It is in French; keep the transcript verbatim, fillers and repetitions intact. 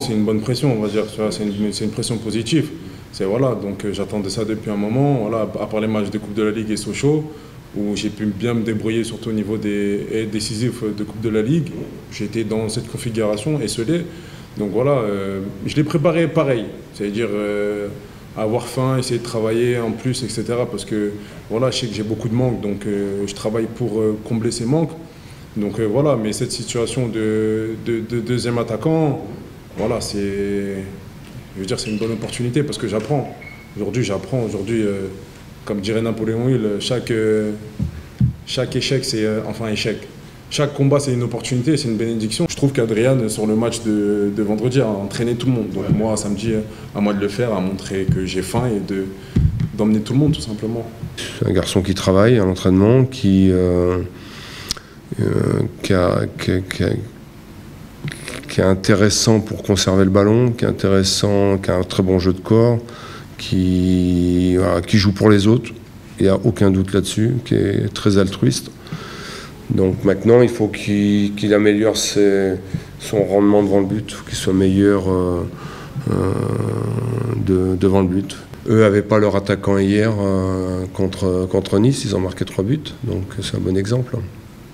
C'est une bonne pression, on va dire, c'est une, une pression positive. C'est voilà, donc euh, j'attendais ça depuis un moment, voilà, à part les matchs de Coupe de la Ligue et Sochaux, où j'ai pu bien me débrouiller, surtout au niveau des décisifs de Coupe de la Ligue. J'étais dans cette configuration, esselé. Donc voilà, euh, je l'ai préparé pareil, c'est-à-dire euh, avoir faim, essayer de travailler en plus, et cetera. Parce que voilà, je sais que j'ai beaucoup de manques, donc euh, je travaille pour euh, combler ces manques. Donc euh, voilà, mais cette situation de, de, de deuxième attaquant, voilà, c'est, je veux dire, c'est une bonne opportunité parce que j'apprends. Aujourd'hui, j'apprends. Aujourd'hui, euh, comme dirait Napoléon Hill, chaque, euh, chaque échec, c'est euh, enfin échec. Chaque combat, c'est une opportunité, c'est une bénédiction. Je trouve qu'Adrian, sur le match de, de vendredi, a entraîné tout le monde. Donc moi, samedi, à moi de le faire, à montrer que j'ai faim et de, d'emmener tout le monde, tout simplement. C'est un garçon qui travaille à l'entraînement, qui, euh, euh, qui, a, qui, qui, a, qui est intéressant pour conserver le ballon, qui est intéressant, qui a un très bon jeu de corps, qui, voilà, qui joue pour les autres. Il n'y a aucun doute là-dessus, qui est très altruiste. Donc maintenant, il faut qu'il qu'il améliore ses, son rendement devant le but, il faut qu'il soit meilleur euh, euh, de, devant le but. Eux n'avaient pas leur attaquant hier euh, contre, contre Nice, ils ont marqué trois buts, donc c'est un bon exemple.